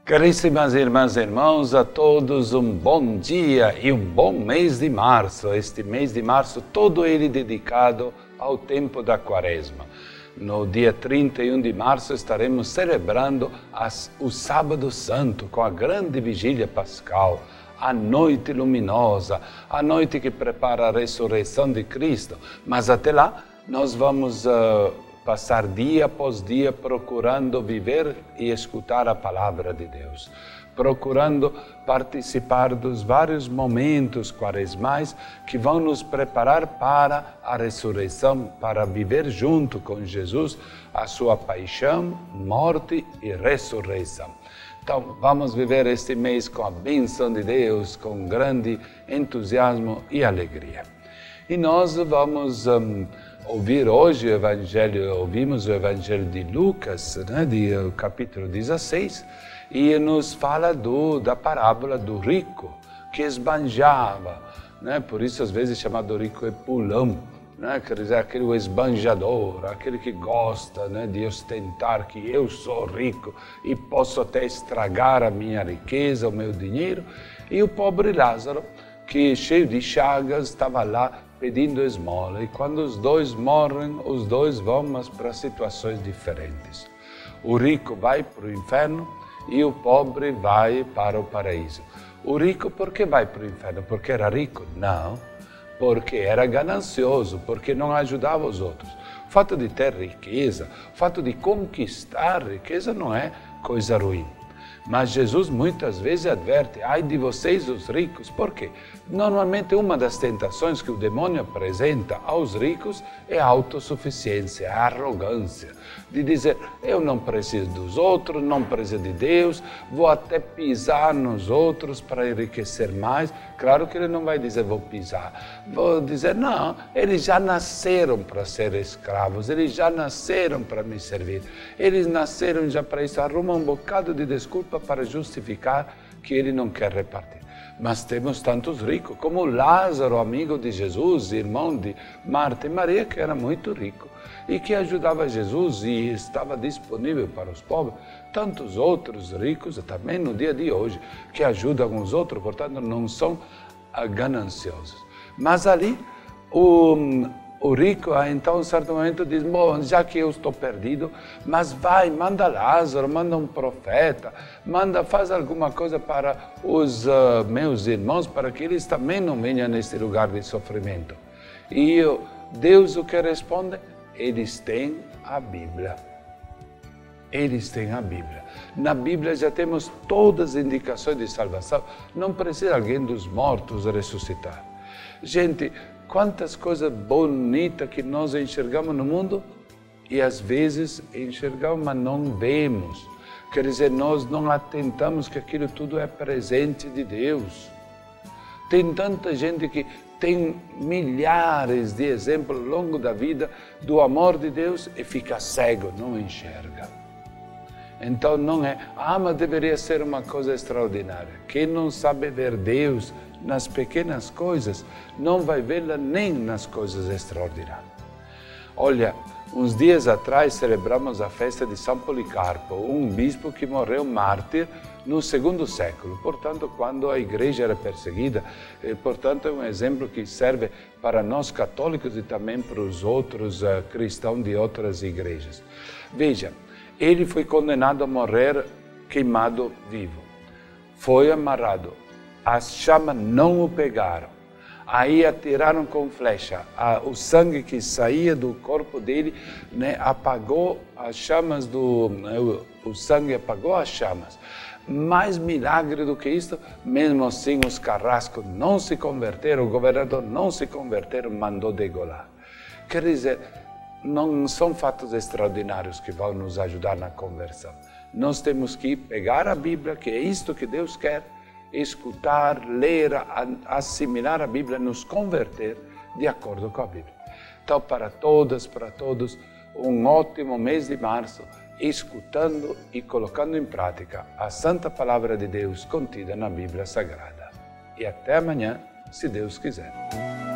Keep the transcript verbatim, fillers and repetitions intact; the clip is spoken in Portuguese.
Caríssimas irmãs e irmãos, a todos um bom dia e um bom mês de março. Este mês de março, todo ele dedicado ao tempo da Quaresma. No dia trinta e um de março estaremos celebrando as, o Sábado Santo com a grande vigília pascal, a noite luminosa, a noite que prepara a ressurreição de Cristo. Mas até lá nós vamos uh, passar dia após dia procurando viver e escutar a palavra de Deus, procurando participar dos vários momentos quaresmais que vão nos preparar para a ressurreição, para viver junto com Jesus a sua paixão, morte e ressurreição. Então, vamos viver este mês com a bênção de Deus, com grande entusiasmo e alegria. E nós vamos um, ouvir hoje o Evangelho, ouvimos o Evangelho de Lucas, né, de, o capítulo dezesseis, e nos fala do, da parábola do rico que esbanjava, né, por isso às vezes chamado rico é pulão, né, quer dizer, aquele esbanjador, aquele que gosta, né, de ostentar que eu sou rico e posso até estragar a minha riqueza, o meu dinheiro, e o pobre Lázaro, que cheio de chagas, estava lá pedindo esmola. E quando os dois morrem, os dois vão, mas para situações diferentes. O rico vai para o inferno e o pobre vai para o paraíso. O rico por que vai para o inferno? Porque era rico? Não, porque era ganancioso, porque não ajudava os outros. O fato de ter riqueza, o fato de conquistar riqueza não é coisa ruim. Mas Jesus muitas vezes adverte, ai de vocês os ricos, por quê? Normalmente uma das tentações que o demônio apresenta aos ricos é a autossuficiência, a arrogância, de dizer, eu não preciso dos outros, não preciso de Deus, vou até pisar nos outros para enriquecer mais. Claro que ele não vai dizer, vou pisar, vou dizer, não, eles já nasceram para ser escravos, eles já nasceram para me servir, eles nasceram já para isso, arruma um bocado de desculpa para justificar que ele não quer repartir. Mas temos tantos ricos, como Lázaro, amigo de Jesus, irmão de Marta e Maria, que era muito rico e que ajudava Jesus e estava disponível para os pobres. Tantos outros ricos, também no dia de hoje, que ajudam os outros, portanto não são gananciosos. Mas ali, o... O rico, então, em certo momento, diz, bom, já que eu estou perdido, mas vai, manda Lázaro, manda um profeta, manda, faz alguma coisa para os uh, meus irmãos, para que eles também não venham nesse lugar de sofrimento. E Deus o que responde? Eles têm a Bíblia. Eles têm a Bíblia. Na Bíblia já temos todas as indicações de salvação. Não precisa alguém dos mortos ressuscitar. Gente, quantas coisas bonitas que nós enxergamos no mundo e às vezes enxergamos, mas não vemos. Quer dizer, nós não atentamos que aquilo tudo é presente de Deus. Tem tanta gente que tem milhares de exemplos ao longo da vida do amor de Deus e fica cego, não enxerga. Então não é, ah, mas deveria ser uma coisa extraordinária. Quem não sabe ver Deus nas pequenas coisas, não vai vê-la nem nas coisas extraordinárias. Olha, uns dias atrás celebramos a festa de São Policarpo, um bispo que morreu mártir no segundo século, portanto, quando a igreja era perseguida, e, portanto, é um exemplo que serve para nós católicos e também para os outros uh, cristãos de outras igrejas. Veja, ele foi condenado a morrer queimado vivo, foi amarrado, as chamas não o pegaram, aí atiraram com flecha, o sangue que saía do corpo dele, né, apagou as chamas, do, né, o, o sangue apagou as chamas. Mais milagre do que isso, mesmo assim os carrascos não se converteram, o governador não se converteram, mandou degolar. Quer dizer, não são fatos extraordinários que vão nos ajudar na conversão. Nós temos que pegar a Bíblia, que é isto que Deus quer, escutar, ler, assimilar a Bíblia, nos converter de acordo com a Bíblia. Então, para todas, para todos, um ótimo mês de março, escutando e colocando em prática a Santa Palavra de Deus contida na Bíblia Sagrada. E até amanhã, se Deus quiser.